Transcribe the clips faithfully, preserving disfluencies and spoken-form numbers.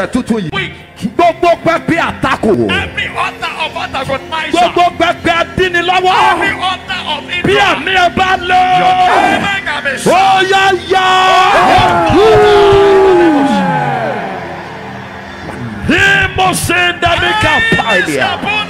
tuntun yìí. week. Gbogbo pẹpẹ àtakò. Every altar of antagonizer. Gbogbo pẹpẹ adínilọ́wọ́. Every altar of Bí influence. àmì ẹ bá lọ. Amen can be Ó sound. yá yá. Ìmọ̀sẹ̀ndàmíkà pàìlìà.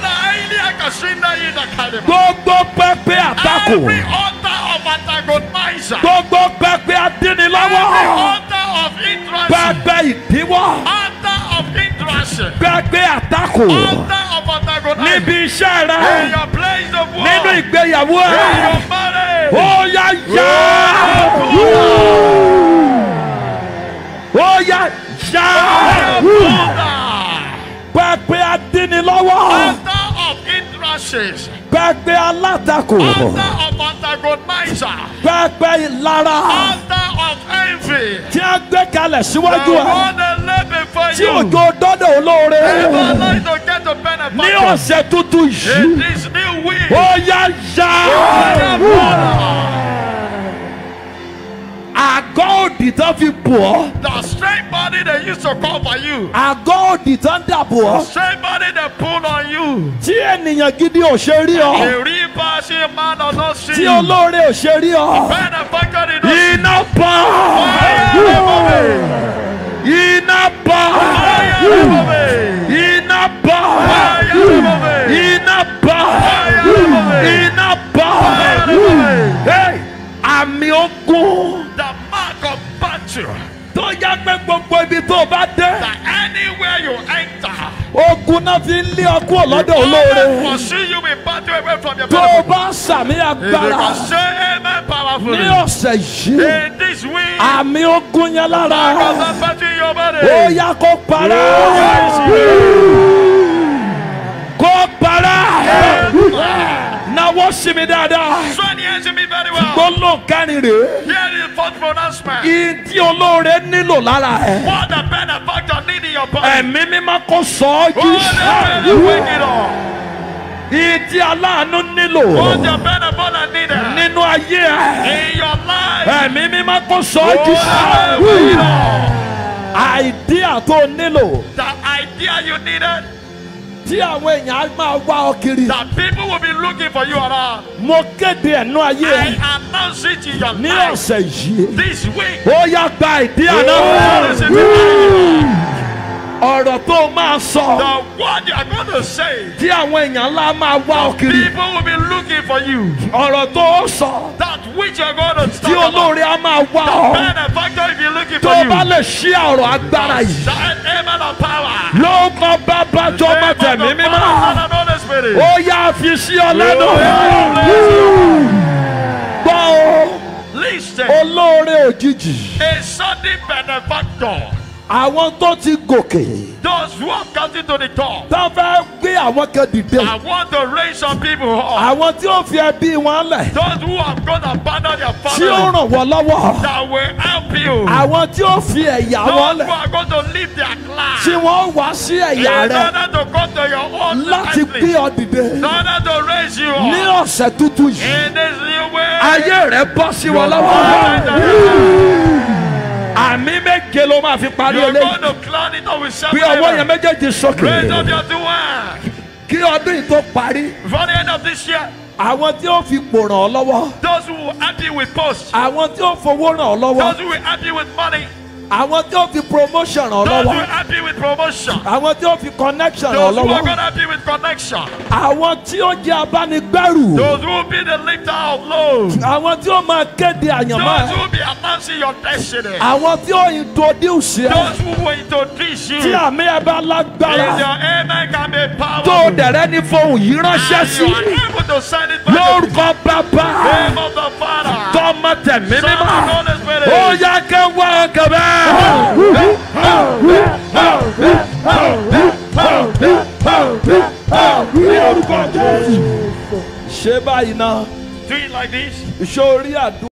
Gbogbo pẹpẹ àtakò. Every altar of antagonizer. Gbogbo pẹpẹ Every adínilọ́wọ́. altar of interest. Pẹpẹ ìdíwọ́. Altar of interest. Pẹpẹ àtakò. Altar of antagonizer. Níbi iṣẹ́ In rẹ̀. your place of work. Nínú ìgbéyàwó In ẹ̀. your marriage. Ó yá yá. Ó yá yá. Pẹpẹ adínilọ́wọ́. Altar of interest. Pẹpẹ alátakò. Altar of antagonizer. Pẹpẹ ìlara. Altar of envy. Tí a gbé kalẹ̀ The síwájú ẹ̀. one that lay before Tí you. òjò dọ́dọ̀ olóore. Never like to get to Ní benefit. ọ̀sẹ̀ tuntun In yìí. this new week. Ó yá yá. Àgọ́ òdì tán fi bò ọ́. The straight body they used to cover you. Àgọ́ òdì tán dàbò The ọ́. straight body they pulled on you. Tí ènìyàn gidi ò ṣe rí ọ. The reaper see man or not see Tí you. olóore ò ṣe rí ọ. Benefactor did not see. Iná bọ̀. Iná bọ̀. Iná bọ̀. Iná bọ̀. Iná bọ̀. Hey, àmì ogun The mark of battle. tó yá pé gbogbo ibi tó bá dé. That anywhere you enter. Ogun náà fi ń lé ọ kúrò lọ́dọ̀ Always olóore. pursue you with battle away from your Tó o benefit. bá sàmì If you agbára can say amen ní powerfully. ọ̀sẹ̀ yìí. In this week. Àmì ogun yẹn lára. Because of battle in your body. Ó yá kó para. Kó para. Náwó sí mi dáadáa. Swear the answer me very well. Gbólóhùn kẹrin rèé. Here is the fourth pronouncement. Ìdí olóore nílò lára ẹ̀. What the benefactor need in your body. Ẹ̀mí mímọ́ kó sọ ọ́ Oh, jí. the really wake it up. Ìdí aláàánú nílò. What the benefactor needed. Nínú ayé ẹ̀. In your life. Ẹ̀mí mímọ́ kó sọ ọ́ Oh, jí. the really wake it up. Àìdíà tó nílò. The idea you needed. Tí àwọn èèyàn á máa wá ọ kiri. That people will be looking for you around. Mo kéde ẹ̀nú ayé I ẹ̀. announce it in your Ní life. ọ̀sẹ̀ yìí. This week. Ó yá gba ìdíà náà. Oh, listen to me. Ọ̀rọ̀ tó máa sọ. The word you are going to say. Tí àwọn èèyàn ńlá máa wá ọ kiri. People will be looking for you. Ọ̀rọ̀ tó sọ. That which you are going to Tí start about. olóore á máa wá ọ. Benefactor if you're looking Tó for you. bá lè ṣí ọ̀rọ̀ agbára yìí. That amen of power. Ló kọ́ bàbá jọmọ tẹ̀mí mímọ́. Ó yá fi sí ọ lẹ́nu. Gbọ́ o. Listen. Olóore òjijì. A sudden benefactor. Àwọn tó ti gòkè. Those who have gotten to the top. Tá fẹ́ gbé àwọn kan dìde. I want to raise some people up. Àwọn tí ó fi ẹbí wọn lẹ̀. Those who have gone and abandoned their Tí ó family. ràn wọ́n lọ́wọ́. That will help you. Àwọn tí ó fi ẹ̀yà wọn Those who lẹ̀. are going to leave their class. Tí wọ́n wá sí ẹ̀yà In rẹ̀. order to come to your own Láti gbé place. ọ dìde. In order to raise you Ní up. ọ̀sẹ̀ tuntun yìí. In this new way. Ayé rẹ̀ bọ́ sí wọn lọ́wọ́. Àmì méje ló máa fi parí You're eléyìí. going to clown it up with seven. Bí ọwọ́ yẹn méjèèjì Raise up sókè. your two hands. Kí ọdún yìí tó parí. Before the end of this year. Àwọn tí ó fi pò ràn ọ́ lọ́wọ́. Those who will help you with posts. Àwọn tí ó fowó ràn ọ́ lọ́wọ́. Those who will help you with money. Àwọn tí ó fi promotion ràn ọ́ Those who lọ́wọ́. will help you with promotion. Àwọn tí ó fi connection ràn ọ́ Those who are lọ́wọ́. going to help you with connection. Àwọn tí ó jẹ́ abánigbẹ́rù. Those who will be the lifter of loads. Àwọn tí ó máa kéde àyànmọ́ Those who ẹ̀. will be announcing your destiny. Àwọn tí ó introduce ẹ. Those who will introduce you. Tí àmì ẹ bá If lágbára. your amen can be Tó powerful. dẹ̀rẹ̀ ní fohùn yìí ránṣẹ́ And you sí. are able to send it back to Lórúkọ bàbá. the name of the Father. Tọ́mọ tẹ̀mí Son mímọ́. of the Holy Spirit. Ó yá kẹ́ wá kẹ́bẹ́. Ṣé báyìí náà? Do it like this. Ìṣòrí àdúrà.